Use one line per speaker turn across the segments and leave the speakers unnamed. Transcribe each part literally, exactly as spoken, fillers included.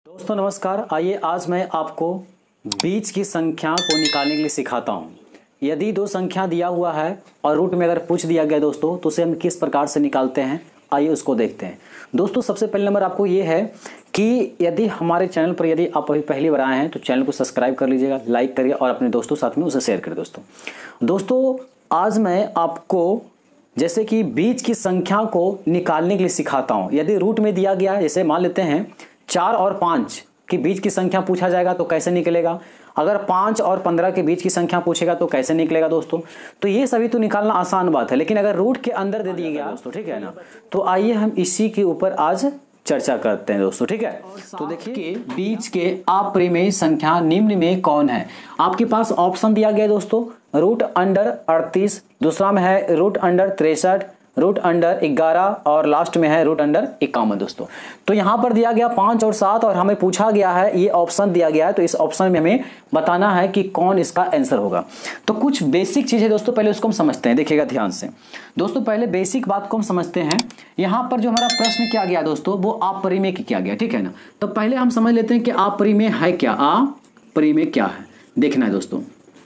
दोस्तों नमस्कार। आइए आज मैं आपको बीच की संख्या को निकालने के लिए सिखाता हूं। यदि दो संख्या दिया हुआ है और रूट में अगर पूछ दिया गया दोस्तों तो उसे हम किस प्रकार से निकालते हैं, आइए उसको देखते हैं। दोस्तों सबसे पहले नंबर आपको ये है कि यदि हमारे चैनल पर यदि आप अभी पहली बार आए हैं तो चैनल को सब्सक्राइब कर लीजिएगा, लाइक करिए और अपने दोस्तों साथ में उसे शेयर करें। दोस्तों दोस्तों आज मैं आपको जैसे कि बीच की संख्या को निकालने के लिए सिखाता हूँ। यदि रूट में दिया गया है, जैसे मान लेते हैं चार और पाँच के बीच की संख्या पूछा जाएगा तो कैसे निकलेगा, अगर पाँच और पंद्रह के बीच की संख्या पूछेगा तो कैसे निकलेगा दोस्तों। तो ये सभी तो निकालना आसान बात है, लेकिन अगर रूट के अंदर दे दिया गया दोस्तों, ठीक है ना, तो आइए हम इसी के ऊपर आज चर्चा करते हैं दोस्तों, ठीक है। तो देखिए बीच के अपरिमेय संख्या निम्न में कौन है। आपके पास ऑप्शन दिया गया है दोस्तों, रूट अंडर अड़तीस, दूसरा में है रूट अंडर तिरसठ, रूट अंडर ग्यारह और लास्ट में है रूट अंडर इक्यावन दोस्तों। तो यहाँ पर दिया गया पाँच और सात और हमें पूछा गया है, ये ऑप्शन दिया गया है, तो इस ऑप्शन में हमें बताना है कि कौन इसका आंसर होगा। तो कुछ बेसिक चीज़ है दोस्तों, पहले उसको हम समझते हैं, देखिएगा ध्यान से दोस्तों। पहले बेसिक बात को हम समझते हैं। यहाँ पर जो हमारा प्रश्न क्या गया दोस्तों, वो अपरिमेय की क्या गया, ठीक है ना। तो पहले हम समझ लेते हैं कि अपरिमेय है क्या, अपरिमेय क्या है, देखना है दोस्तों।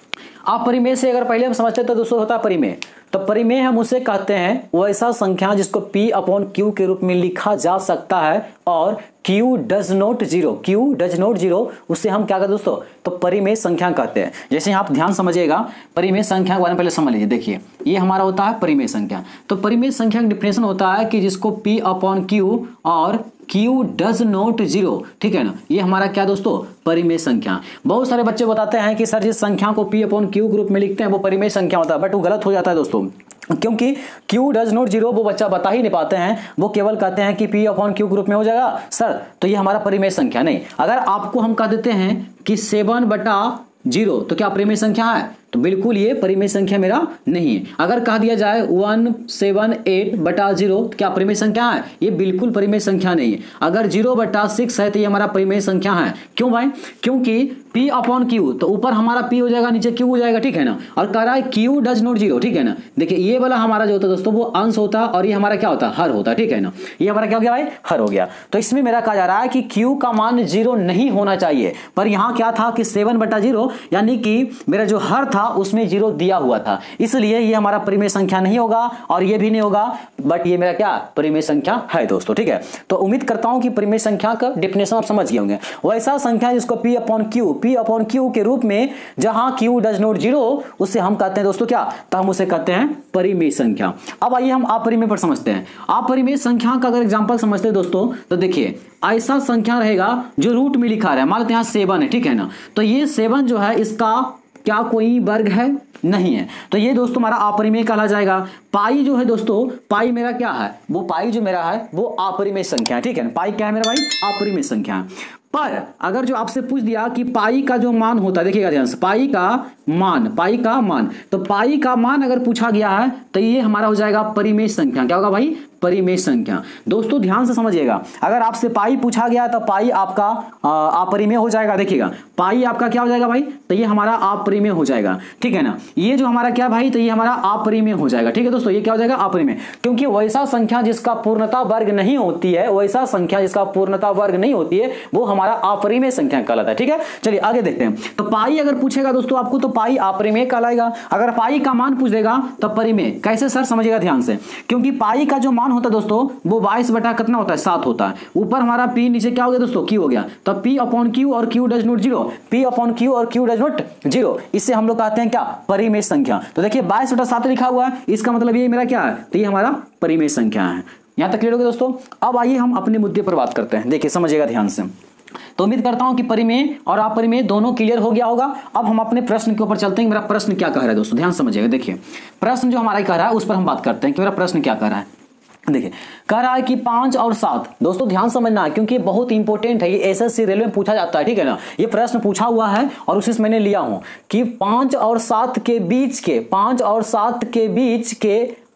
अपरिमेय से अगर पहले हम समझते हैं तो दोस्तों होता है परिमेय। तो परिमेय हम उसे कहते हैं वैसा संख्या जिसको P अपॉन Q के रूप में लिखा जा सकता है और Q does not zero, Q does not zero, उससे हम क्या कहते हैं दोस्तों, तो परिमेय संख्या कहते हैं। जैसे आप ध्यान समझिएगा, परिमेय संख्या के बारे में पहले समझ लीजिए। देखिए ये हमारा होता है परिमेय संख्या। तो परिमेय संख्या का डिफिनेशन होता है कि जिसको P अपॉन Q और Q डज नॉट जीरो, ठीक है ना, ये हमारा क्या दोस्तों, परिमेय संख्या। बहुत सारे बच्चे बताते हैं कि सर जिस संख्या को P अपॉन Q के रूप में लिखते हैं वो परिमेय संख्या होता है, बट वो गलत हो जाता है दोस्तों, क्योंकि Q डज नॉट जीरो वो बच्चा बता ही नहीं पाते हैं, वो केवल कहते हैं कि P अपॉन Q ग्रुप में हो जाएगा सर, तो ये हमारा परिमेय संख्या नहीं। अगर आपको हम कह देते हैं कि सेवन बटा जीरो तो क्या परिमेय संख्या है, तो बिल्कुल ये परिमेय संख्या मेरा नहीं है। अगर कह दिया जाए वन सेवन एट बटा जीरो तो क्या परिमेय संख्या है, ये बिल्कुल परिमेय संख्या नहीं है। अगर जीरो बटा सिक्स है तो ये हमारा परिमेय संख्या है। क्यों भाई, क्योंकि P अपॉन Q, तो ऊपर हमारा P हो जाएगा, नीचे Q हो जाएगा, ठीक है ना, और कह रहा है Q डज नॉट जीरो, ठीक है ना। देखिए ये वाला हमारा जो होता है दोस्तों वो अंश होता है और ये हमारा क्या होता है, हर होता है, ठीक है ना। ये हमारा क्या हो गया भाई, हर हो गया। तो इसमें मेरा कहा जा रहा है कि Q का मान जीरो नहीं होना चाहिए, पर यहाँ क्या था कि सेवन बटा जीरो यानी कि मेरा जो हर था उसमें जीरो दिया हुआ था, इसलिए ये हमारा परिमेय संख्या नहीं होगा और ये भी नहीं होगा, बट ये मेरा क्या परिमेय संख्या है दोस्तों, ठीक है। तो उम्मीद करता हूं कि परिमेय संख्या का डिफिनेशन आप समझ गए होंगे। वैसा संख्या जिसको P upon Q, P upon Q के रूप में जहां Q डज नॉट जीरो, उससे हम कहते हैं दोस्तों क्या, तो हम उसे कहते हैं परिमेय संख्या। अब आइए हम अपरिमेय पर समझते हैं। अपरिमेय संख्या का अगर एग्जांपल समझते हैं दोस्तों, तो देखिए ऐसा संख्या रहेगा जो रूट में लिखा रहा है, मान लेते हैं सेवन है, ठीक है ना। तो ये सेवन जो है इसका क्या कोई वर्ग है, नहीं है, तो ये दोस्तों हमारा अपरिमेय कहला जाएगा। पाई जो है दोस्तों, पाई मेरा क्या है, वो पाई जो मेरा है वो अपरिमेय संख्या है, ठीक है ना। पाई क्या है मेरा भाई, अपरिमेय संख्या है। पर अगर जो आपसे पूछ दिया कि पाई का जो मान होता है, देखिएगा ध्यान से, पाई का मान, पाई का मान, तो पाई का मान अगर पूछा गया है तो ये हमारा हो जाएगा परिमेय संख्या। क्या होगा भाई, परिमेय संख्या। दोस्तों ध्यान से समझिएगा, अगर आपसे पाई पूछा गया तो पाई आपका अपरिमेय हो जाएगा। देखिएगा पाई आपका क्या हो जाएगा भाई, तो ये हमारा अपरिमेय हो जाएगा, ठीक है ना। ये जो हमारा क्या भाई, तो ये हमारा अपरिमेय हो जाएगा, ठीक है दोस्तों, ये क्या हो जाएगा, अपरिमेय। क्योंकि वैसा संख्या जिसका पूर्णता वर्ग नहीं होती है, वैसा संख्या जिसका पूर्णता वर्ग नहीं होती है वो हमारा अपरिमेय संख्या कहलाता है, ठीक है। चलिए आगे देखते हैं। तो पाई अगर पूछेगा दोस्तों आपको तो पाई अपरिमेय कहलाएगा। अगर पाई का मान पूछ देगा तो परिमेय। कैसे सर, समझिएगा ध्यान से, क्योंकि पाई का जो मान होता है दोस्तों वो बाईस बटा कितना होता है, सात होता है। ऊपर हमारा P, नीचे क्या हो गया दोस्तों, Q हो गया। तो P अपॉन Q और Q does not zero, P upon Q और Q डज नॉट जीरो, इससे हम लोग कहते हैं क्या, परिमेय संख्या। तो देखिए बाईस बटा सात लिखा हुआ है, इसका मतलब ये मेरा क्या है, तो ये हमारा परिमेय संख्या है। यहां तक क्लियर हो गया दोस्तों। अब आइए हम अपने मुद्दे पर बात करते हैं। देखिए समझिएगा ध्यान से। तो उम्मीद करता हूं कि परिमेय और अपरिमेय दोनों क्लियर हो गया होगा। अब हम अपने प्रश्न के ऊपर चलते हैं। मेरा प्रश्न क्या कह रहा है दोस्तों, ध्यान समझिएगा। देखिए प्रश्न जो हमारा कह रहा है उस पर हम बात करते हैं कि मेरा प्रश्न क्या कह रहा है। देखिए कह रहा है कि पांच और सात, दोस्तों ध्यान समझना है क्योंकि बहुत इंपॉर्टेंट है, ये एसएससी रेलवे में पूछा जाता है, ठीक है ना। ये प्रश्न पूछा हुआ है और उसी से मैंने लिया हूं कि पांच और सात के बीच के, पांच और सात के बीच के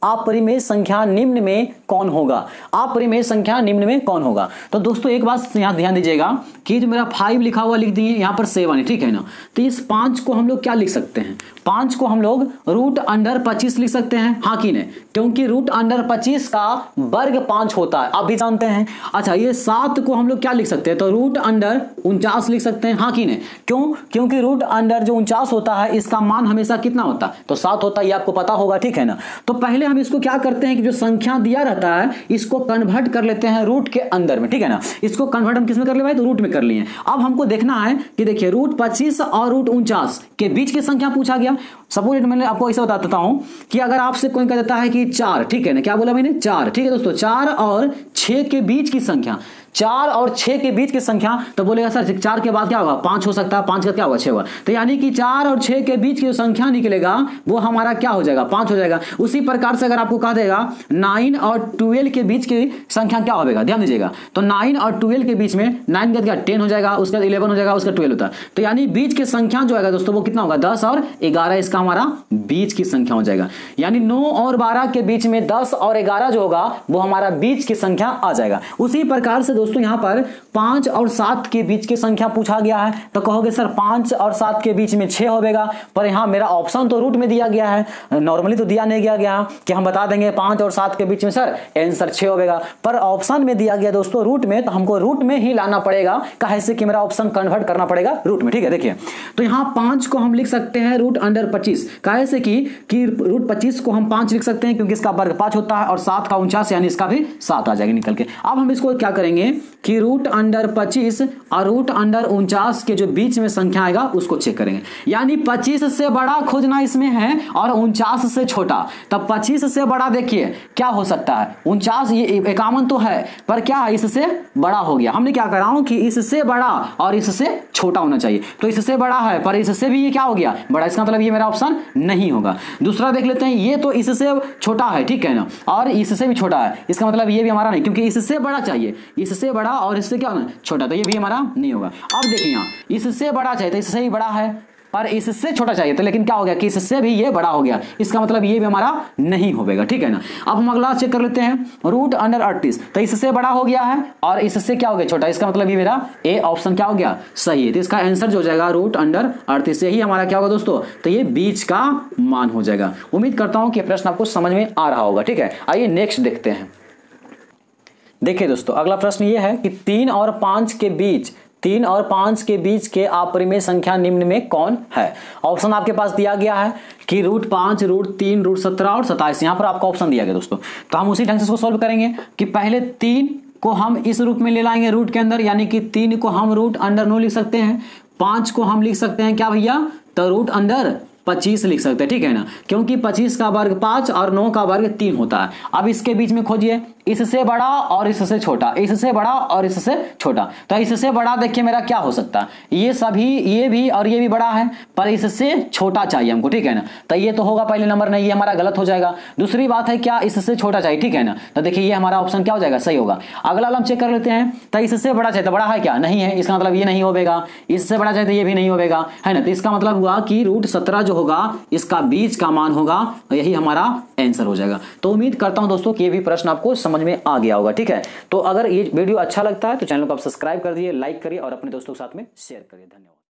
अपरिमेय संख्या निम्न में कौन होगा? अपरिमेय संख्या निम्न में कौन होगा? तो दोस्तों एक बात यहाँ ध्यान दीजिएगा कि जो मेरा फाइव लिखा हुआ लिख दिए, यहाँ पर सेवन है, ठीक है ना। तो इस पांच को हम लोग क्या लिख सकते हैं? पांच को हम लोग रूट अंडर पच्चीस लिख सकते हैं, हाँ कि नहीं? क्योंकि रूट अंडर पच्चीस का वर्ग पांच होता है, आप भी जानते हैं। अच्छा, ये सात को हम लोग क्या लिख सकते हैं? तो रूट अंडर उनचास लिख सकते हैं, हाँ कि नहीं? क्यों? क्योंकि रूट अंडर जो उनचास होता है इसका मान हमेशा कितना होता है? तो सात होता है, ये आपको पता होगा, ठीक है ना। तो पहले हम इसको क्या करते हैं कि जो संख्या दिया रहता है इसको कन्वर्ट कर लेते हैं रूट के अंदर में, ठीक है ना। इसको कन्वर्ट हम किस में कर ले भाई? तो रूट में कर लिए। अब हमको देखना है कि देखिए रूट पच्चीस और रूट उनचास के बीच की संख्या पूछा गया। सपोज मैंने आपको ऐसा बता देता हूं कि अगर आपसे कोई कह देता है कि चार, ठीक है ना, क्या बोला मैंने? चार, ठीक है दोस्तों। चार और छह के बीच की संख्या, चार और छह के बीच की संख्या, तो बोलेगा सर चार के बाद क्या होगा? पांच हो सकता है, पांच का क्या होगा? छह होगा। तो यानी कि चार और छह के बीच की जो संख्या निकलेगा वो हमारा क्या हो जाएगा? पांच हो जाएगा। उसी प्रकार से अगर आपको कहा देगा नाइन और ट्वेल्व के बीच की संख्या क्या होगा? ध्यान दीजिएगा, तो नाइन और ट्वेल्व के बीच में नाइन का क्या? टेन हो जाएगा, उसका इलेवन हो जाएगा, उसका ट्वेल्व होता है। तो यानी बीच की संख्या जो है दोस्तों वो कितना होगा? दस और ग्यारह, इसका हमारा बीच की संख्या हो जाएगा। यानी नौ और बारह के बीच में दस और ग्यारह जो होगा वो हमारा बीच की संख्या आ जाएगा। उसी प्रकार से दोस्तों यहां पर पांच और सात के बीच की संख्या पूछा गया है, तो कहोगे सर पांच और सात के बीच में छह होगा, पर यहां मेरा ऑप्शन तो रूट में दिया गया है, नॉर्मली तो दिया नहीं गया गया कि हम बता देंगे पांच और सात के बीच में सर आंसर छह होगा, पर ऑप्शन में दिया गया दोस्तों रूट में, तो हमको रूट में ही लाना पड़ेगा, कैसे कि मेरा ऑप्शन कन्वर्ट करना पड़ेगा रूट में, ठीक है। देखिए तो यहां पांच को हम लिख सकते हैं रूट अंडर पच्चीस, कैसे कि कि रूट पच्चीस को हम पांच लिख सकते हैं क्योंकि इसका वर्ग पांच होता है, और सात का उनचास यानी इसका भी सात आ जाएगा निकल के। अब हम इसको क्या करेंगे कि रूट अंडर पच्चीस और रूट अंडर उनचास के जो बीच में संख्या आएगा उसको चेक करेंगे। यानी पच्चीस से बड़ा खोजना इसमें है और उनचास से छोटा। तब पच्चीस से बड़ा देखिए क्या हो सकता है? उनचास, ये इक्यावन तो है, पर क्या इससे बड़ा हो गया। हमने क्या करा हूं कि इससे बड़ा और इससे छोटा होना चाहिए, तो इससे बड़ा है पर इससे भी ये क्या हो गया? बड़ा। इसका मतलब ये मेरा ऑप्शन नहीं होगा। दूसरा देख लेते हैं, ये तो इससे छोटा है, ठीक है ना, और इससे भी छोटा है, इसका मतलब ये भी हमारा नहीं, क्योंकि इससे बड़ा चाहिए, इससे बड़ा और इससे क्या होना? छोटा, तो ये भी हमारा नहीं होगा। अब देखिए यहाँ इससे बड़ा चाहिए तो इससे ही बड़ा है, पर इससे छोटा चाहिए तो, लेकिन क्या हो गया कि इससे भी ये बड़ा हो गया, इसका मतलब ये भी हमारा नहीं होगा, ठीक है ना। अब हम अगला चेक कर लेते हैं, रूट अंडर अड़तीस, तो इससे बड़ा हो गया है और इससे क्या हो गया? छोटा, इसका मतलब ये मेरा ए ऑप्शन क्या हो गया? सही है। तो इसका आंसर जो हो जाएगा रूट अंडर अड़तीस से ही हमारा क्या होगा दोस्तों? तो ये बीच का मान हो जाएगा। उम्मीद करता हूं कि प्रश्न आपको समझ में आ रहा होगा, ठीक है। आइए नेक्स्ट देखते हैं। देखिए दोस्तों अगला प्रश्न ये है कि तीन और पांच के बीच तीन और पांच के बीच के अपरिमेय संख्या निम्न में कौन है? ऑप्शन आपके पास दिया गया है कि रूट पांच, रूट तीन, रूट सत्रह और सत्ताईस, यहां पर आपको ऑप्शन दिया गया दोस्तों। तो हम उसी ढंग से इसको सॉल्व करेंगे कि पहले तीन को हम इस रूप में ले लाएंगे रूट के अंदर, यानी कि तीन को हम रूट अंडर नौ लिख सकते हैं, पांच को हम लिख सकते हैं क्या भैया? तो रूट अंडर पच्चीस लिख सकते हैं, ठीक है ना, क्योंकि पच्चीस का वर्ग पांच और नौ का वर्ग तीन होता है। अब इसके बीच में खोजिए, इससे बड़ा और इससे छोटा, इससे बड़ा और इससे छोटा। तो इससे बड़ा देखिए मेरा क्या हो सकता है? ये सभी, ये भी और ये भी बड़ा है, पर इससे छोटा चाहिए हमको, ठीक है ना। तो ये तो होगा पहले नंबर नहीं, ये हमारा गलत हो जाएगा। दूसरी बात है क्या? इससे छोटा चाहिए, ठीक है ना। तो देखिए ये हमारा ऑप्शन क्या हो जाएगा? सही होगा। अगला हम चेक कर लेते हैं, तो इससे बड़ा चाहिए, तो बड़ा है क्या? नहीं है, इसका मतलब ये नहीं होगा। इससे बड़ा चाहिए तो ये भी नहीं होगा, है ना। तो इसका मतलब हुआ कि रूट सत्रह जो होगा इसका बीच का मान होगा, तो यही हमारा आंसर हो जाएगा। तो उम्मीद करता हूं दोस्तों कि ये भी प्रश्न आपको समझ में आ गया होगा, ठीक है। तो अगर ये वीडियो अच्छा लगता है तो चैनल को आप सब्सक्राइब कर दिए, लाइक करिए और अपने दोस्तों के साथ में शेयर करिए। धन्यवाद।